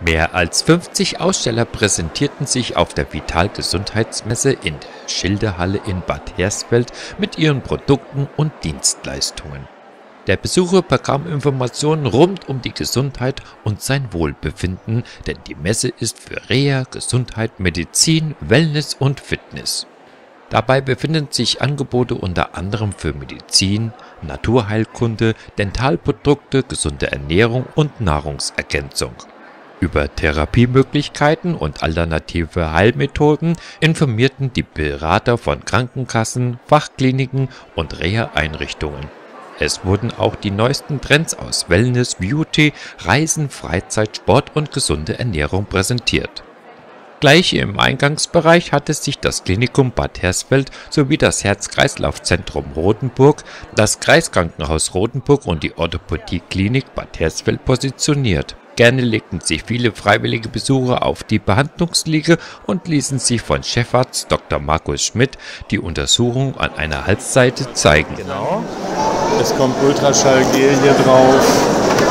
Mehr als 50 Aussteller präsentierten sich auf der Vital Gesundheitsmesse in der Schildehalle in Bad Hersfeld mit ihren Produkten und Dienstleistungen. Der Besucher bekam Informationen rund um die Gesundheit und sein Wohlbefinden, denn die Messe ist für Reha, Gesundheit, Medizin, Wellness und Fitness. Dabei befinden sich Angebote unter anderem für Medizin, Naturheilkunde, Dentalprodukte, gesunde Ernährung und Nahrungsergänzung. Über Therapiemöglichkeiten und alternative Heilmethoden informierten die Berater von Krankenkassen, Fachkliniken und Reha-Einrichtungen. Es wurden auch die neuesten Trends aus Wellness, Beauty, Reisen, Freizeit, Sport und gesunde Ernährung präsentiert. Gleich im Eingangsbereich hatte sich das Klinikum Bad Hersfeld sowie das Herz-Kreislauf-Zentrum Rotenburg, das Kreiskrankenhaus Rotenburg und die Orthopädie-Klinik Bad Hersfeld positioniert. Gerne legten sich viele freiwillige Besucher auf die Behandlungsliege und ließen sich von Chefarzt Dr. Markus Schmidt die Untersuchung an einer Halsseite zeigen. Genau. Es kommt Ultraschallgel hier drauf.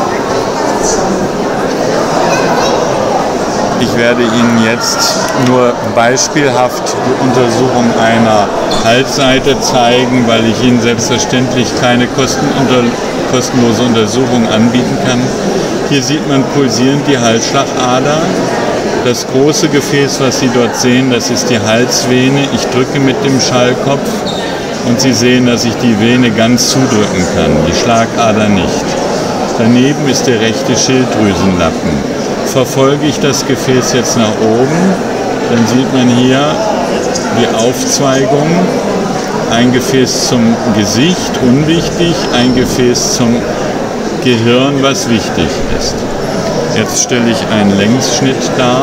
Ich werde Ihnen jetzt nur beispielhaft die Untersuchung einer Halsseite zeigen, weil ich Ihnen selbstverständlich keine kostenlose Untersuchung anbieten kann. Hier sieht man pulsierend die Halsschlagader. Das große Gefäß, was Sie dort sehen, das ist die Halsvene. Ich drücke mit dem Schallkopf und Sie sehen, dass ich die Vene ganz zudrücken kann, die Schlagader nicht. Daneben ist der rechte Schilddrüsenlappen. Verfolge ich das Gefäß jetzt nach oben, dann sieht man hier die Aufzweigung. Ein Gefäß zum Gesicht, unwichtig, ein Gefäß zum Gehirn, was wichtig ist. Jetzt stelle ich einen Längsschnitt dar.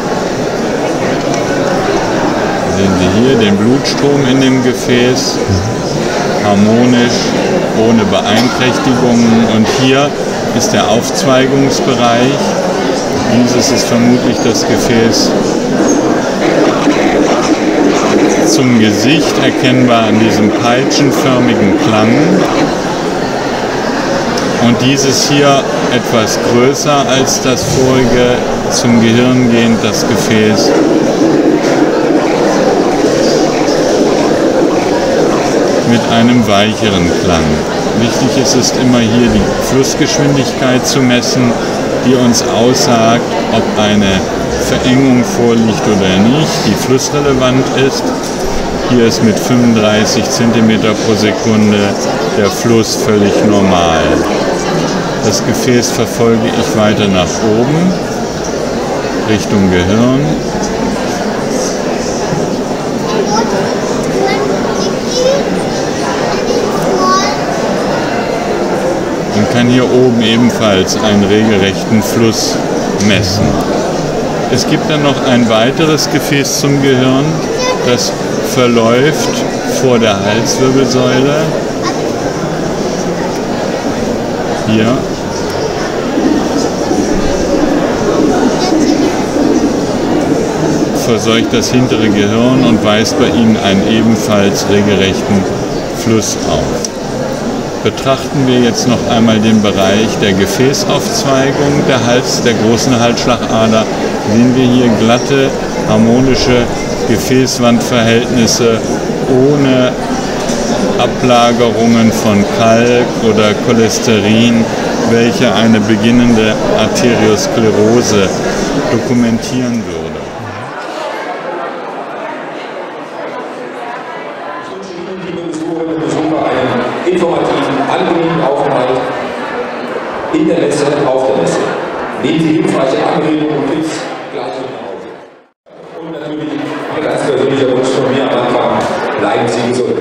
Sehen Sie hier den Blutstrom in dem Gefäß, harmonisch, ohne Beeinträchtigungen. Und hier ist der Aufzweigungsbereich. Dieses ist vermutlich das Gefäß zum Gesicht, erkennbar an diesem peitschenförmigen Klang. Und dieses hier etwas größer als das vorige, zum Gehirn gehend das Gefäß. Mit einem weicheren Klang. Wichtig ist es immer hier die Flussgeschwindigkeit zu messen, die uns aussagt, ob eine Verengung vorliegt oder nicht, die flussrelevant ist. Hier ist mit 35 cm pro Sekunde der Fluss völlig normal. Das Gefäß verfolge ich weiter nach oben, Richtung Gehirn. Und kann hier oben ebenfalls einen regelrechten Fluss messen. Es gibt dann noch ein weiteres Gefäß zum Gehirn, das verläuft vor der Halswirbelsäule. Hier. Verseucht das hintere Gehirn und weist bei Ihnen einen ebenfalls regelrechten Fluss auf. Betrachten wir jetzt noch einmal den Bereich der Gefäßaufzweigung der großen Halsschlagader, sehen wir hier glatte, harmonische Gefäßwandverhältnisse ohne Ablagerungen von Kalk oder Cholesterin, welche eine beginnende Arteriosklerose dokumentieren würde. Informativen, angenehmen Aufenthalt in der Messe, auf der Messe. Nehmen Sie hilfreiche Anregungen und Tipps gleich mit nach Hause. Und natürlich ein ganz persönlicher Wunsch von mir am Anfang, bleiben Sie gesund.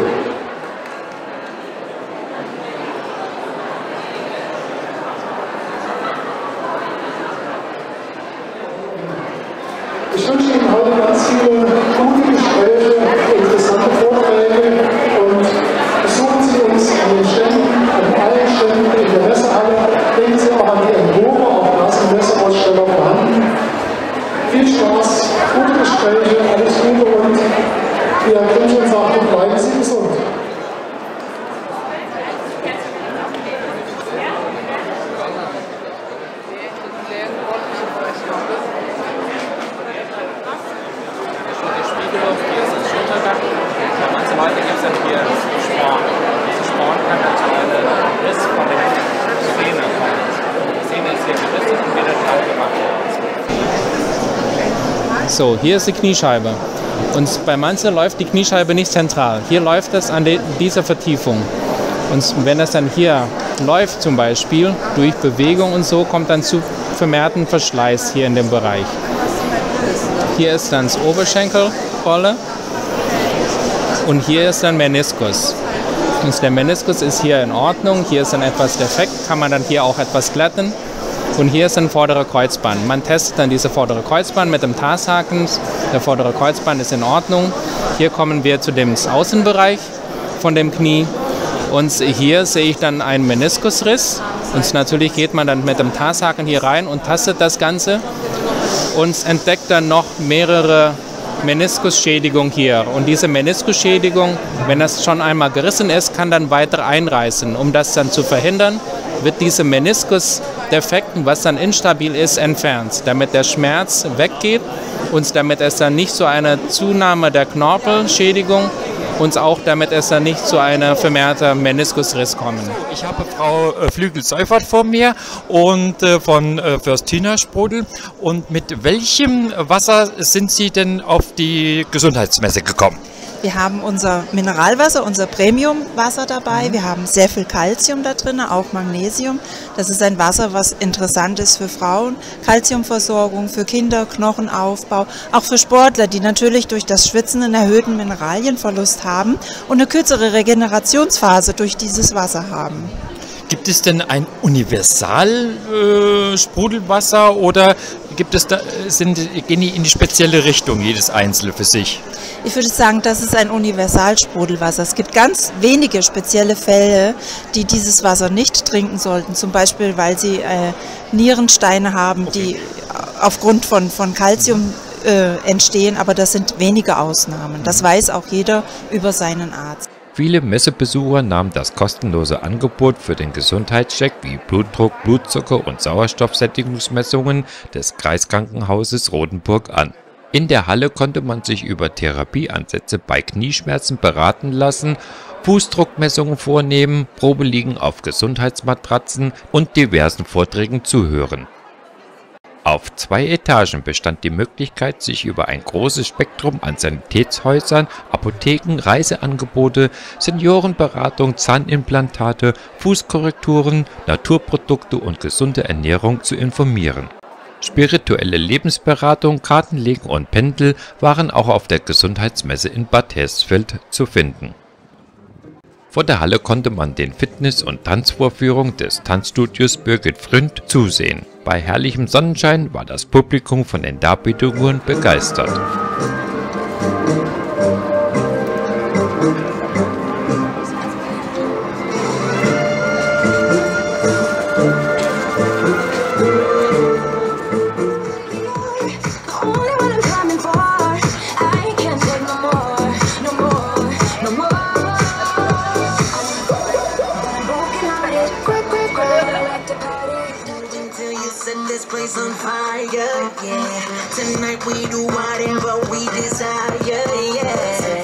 Ich wünsche Ihnen heute ganz viele gute Gespräche, interessante Vorträge und besuchen Sie uns an den Ständen, an allen Ständen in der Messehalle. Denken Sie auch an die Empore, auch da sind Messeaussteller vorhanden. Viel Spaß, gute Gespräche, alles Gute und wie Herr Krimchen sagte, bleiben Sie gesund. Ja. So, hier ist die Kniescheibe. Und bei manchen läuft die Kniescheibe nicht zentral. Hier läuft es an dieser Vertiefung. Und wenn es dann hier läuft zum Beispiel, durch Bewegung und so, kommt dann zu vermehrten Verschleiß hier in dem Bereich. Hier ist dann das Oberschenkelrolle und hier ist dann Meniskus. Und der Meniskus ist hier in Ordnung, hier ist dann etwas defekt, kann man dann hier auch etwas glätten. Und hier ist ein vorderer Kreuzband. Man testet dann diese vordere Kreuzband mit dem Tarsaken. Der vordere Kreuzband ist in Ordnung. Hier kommen wir zu dem Außenbereich von dem Knie. Und hier sehe ich dann einen Meniskusriss. Und natürlich geht man dann mit dem Tarsaken hier rein und tastet das Ganze. Und entdeckt dann noch mehrere Meniskusschädigungen hier. Und diese Meniskusschädigung, wenn das schon einmal gerissen ist, kann dann weiter einreißen. Um das dann zu verhindern, wird diese Meniskusdefekt, was dann instabil ist, entfernt, damit der Schmerz weggeht und damit es dann nicht zu einer Zunahme der Knorpelschädigung und auch damit es dann nicht zu einer vermehrten Meniskusriss kommt. Ich habe Frau Flügel-Seufert vor mir und von Fürstina Sprudel. Und mit welchem Wasser sind Sie denn auf die Gesundheitsmesse gekommen? Wir haben unser Mineralwasser, unser Premiumwasser dabei. Wir haben sehr viel Calcium da drin, auch Magnesium. Das ist ein Wasser, was interessant ist für Frauen. Calciumversorgung für Kinder, Knochenaufbau, auch für Sportler, die natürlich durch das Schwitzen einen erhöhten Mineralienverlust haben und eine kürzere Regenerationsphase durch dieses Wasser haben. Gibt es denn ein Universal-Sprudelwasser oder gibt es da, gehen die in die spezielle Richtung, jedes einzelne für sich? Ich würde sagen, das ist ein Universalsprudelwasser. Es gibt ganz wenige spezielle Fälle, die dieses Wasser nicht trinken sollten. Zum Beispiel, weil sie Nierensteine haben, die aufgrund von Calcium entstehen. Aber das sind wenige Ausnahmen. Das weiß auch jeder über seinen Arzt. Viele Messebesucher nahmen das kostenlose Angebot für den Gesundheitscheck wie Blutdruck, Blutzucker und Sauerstoffsättigungsmessungen des Kreiskrankenhauses Rotenburg an. In der Halle konnte man sich über Therapieansätze bei Knieschmerzen beraten lassen, Fußdruckmessungen vornehmen, Probeliegen auf Gesundheitsmatratzen und diversen Vorträgen zuhören. Auf 2 Etagen bestand die Möglichkeit, sich über ein großes Spektrum an Sanitätshäusern, Apotheken, Reiseangebote, Seniorenberatung, Zahnimplantate, Fußkorrekturen, Naturprodukte und gesunde Ernährung zu informieren. Spirituelle Lebensberatung, Kartenlegen und Pendel waren auch auf der Gesundheitsmesse in Bad Hersfeld zu finden. Vor der Halle konnte man den Fitness- und Tanzvorführungen des Tanzstudios Birgit Fründ zusehen. Bei herrlichem Sonnenschein war das Publikum von den Darbietungen begeistert. On fire, yeah. Tonight we do whatever we desire, yeah.